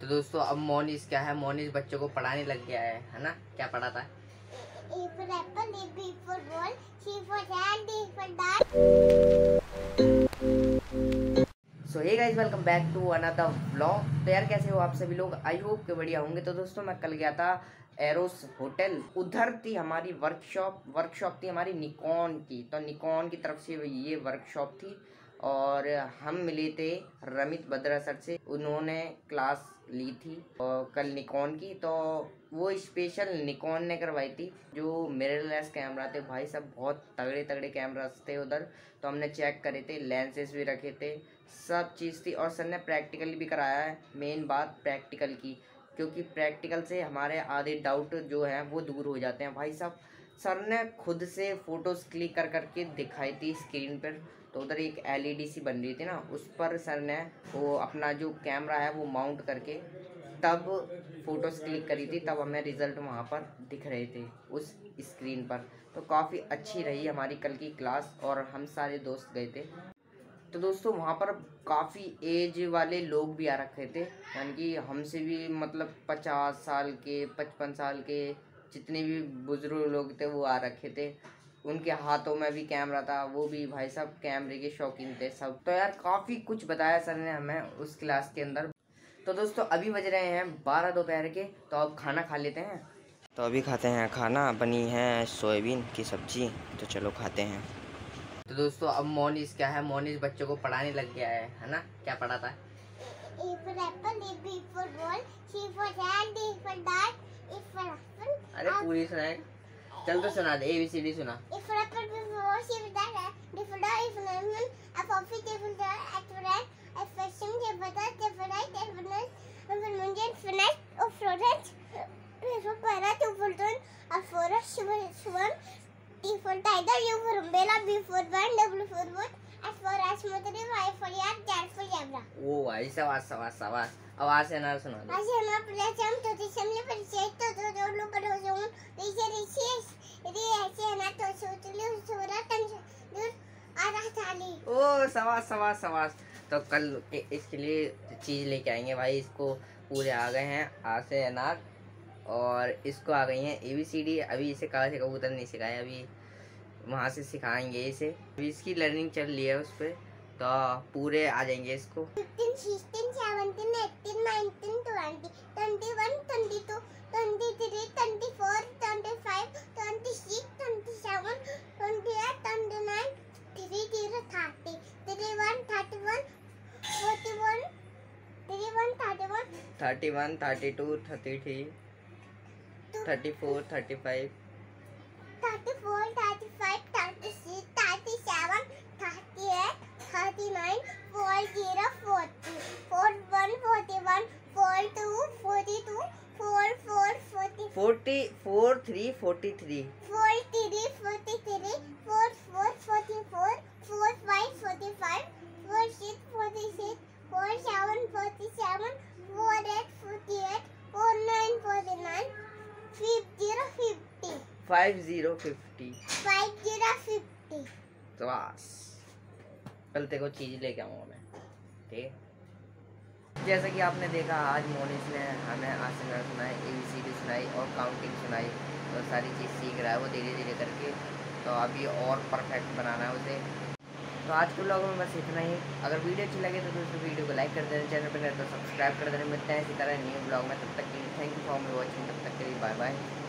तो दोस्तों अब मोनिस क्या है, मोनिस बच्चों को पढ़ाने लग गया है ना। क्या पढ़ाता है? A for apple, B for ball, C for hand, D for dart. So hey guys, welcome back to another vlog. तो यार कैसे हो आप सभी लोग? आई होप के बढ़िया होंगे। तो दोस्तों मैं कल गया था एरोस होटल, उधर थी हमारी वर्कशॉप थी हमारी निकॉन की। तो निकॉन की तरफ से ये वर्कशॉप थी और हम मिले थे रमित बद्रा सर से। उन्होंने क्लास ली थी और कल निकॉन की, तो वो स्पेशल निकॉन ने करवाई थी। जो मिररलेस कैमरा थे भाई सब, बहुत तगड़े तगड़े कैमरास थे उधर। तो हमने चेक करे थे, लेंसेज भी रखे थे, सब चीज़ थी। और सर ने प्रैक्टिकल भी कराया है। मेन बात प्रैक्टिकल की, क्योंकि प्रैक्टिकल से हमारे आधे डाउट जो हैं वो दूर हो जाते हैं भाई साहब। सर ने खुद से फ़ोटोज़ क्लिक कर करके दिखाई थी स्क्रीन पर। तो उधर एक एलईडी सी बन रही थी ना, उस पर सर ने वो अपना जो कैमरा है वो माउंट करके तब फ़ोटोज़ क्लिक करी थी, तब हमें रिज़ल्ट वहाँ पर दिख रहे थे उस स्क्रीन पर। तो काफ़ी अच्छी रही हमारी कल की क्लास और हम सारे दोस्त गए थे। तो दोस्तों वहाँ पर काफ़ी एज वाले लोग भी आ रखे थे, यानी कि हमसे भी मतलब 50 साल के 55 साल के जितने भी बुजुर्ग लोग थे वो आ रखे थे। उनके हाथों में भी कैमरा था, वो भी भाई साहब कैमरे के शौकीन थे सब। तो यार काफ़ी कुछ बताया सर ने हमें उस क्लास के अंदर। तो दोस्तों अभी बज रहे हैं 12 दोपहर के, तो अब खाना खा लेते हैं। तो अभी खाते हैं खाना, बनी है सोयाबीन की सब्जी, तो चलो खाते हैं। तो दोस्तों अब मोनिस क्या है, मोनिस बच्चों को पढ़ाने लग गया है ना। क्या पढ़ाता है? A for apple, B for ball, C for hand, D for dart. A for apple. अरे पूरी सुनाए, चल तो सुना दे, ABCD सुना। A for apple, B for ball, C for dart, D for dart, A for lemon, A for fish, A for dart, A for rat, A for shrimp, A for duck, A for rice, A for nut, A for mountain, for nut, O for orange, A for parrot, O for tune, A for a swan, T for tiger, U for umbrella, B for band, W for wood, S for asymmetry, Y for yak, Z for zebra. ओ भाई शाबाश शाबाश शाबाश। आवाज से ना सुना दे। Así no apelamos todos los preceptos de los corazones. Dice na to sutulu suratan dur arahali. ओ शाबाश शाबाश शाबाश। तो कल इसके लिए चीज़ लेके आएंगे भाई। इसको पूरे आ गए हैं आ से अनार, और इसको आ गई हैं ABCD। अभी इसे कहा से कबूतर नहीं सिखाया, अभी वहाँ से सिखाएंगे इसे। अभी इसकी लर्निंग चल रही है उस पर, तो पूरे आ जाएंगे इसको। 15, 16, 17, 18, 19, 20, 21, 22, 23, 24, 25, 26, 27, 28, 29, 30, 30, 31, 31, 41, 31, 31, 31, 32, 33, 34, 35, 34, 35, 36, 37, 38, 39, 40, 40, 41, 41, 42, 42, 44, 40, 44, 3, 43, 43, 43, 44, 44, 45, 45, 46, 46, 47, 47, 48, 48, 49, 49, 50, 50. 50, 50। 50, 50. तो बस कल तेरे को चीज़ लेके आऊँगा मैं, ठीक है। जैसा कि आपने देखा आज मोनिस ने हमें आसन सुनाई, ABCD सुनाई और काउंटिंग सुनाई। तो सारी चीज़ सीख रहा है वो धीरे धीरे करके, तो अभी और परफेक्ट बनाना है उसे। तो आज के व्लॉग में बस इतना ही। अगर वीडियो अच्छी लगे तो दोस्तों वीडियो को लाइक कर देना, चैनल पर नए तो सब्सक्राइब कर देना। मिलते हैं इसी तरह न्यू ब्लॉग में, तब तक के लिए थैंक यू फॉर वॉचिंग। तब तक के लिए बाय बाय।